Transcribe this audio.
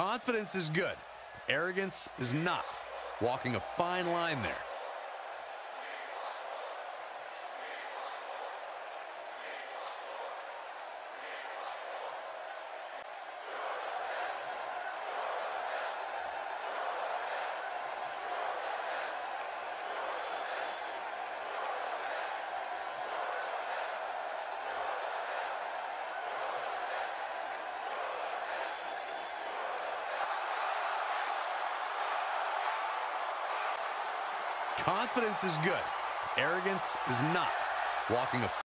Confidence is good. Arrogance is not. Walking a fine line there. Confidence is good. Arrogance is not. Walking a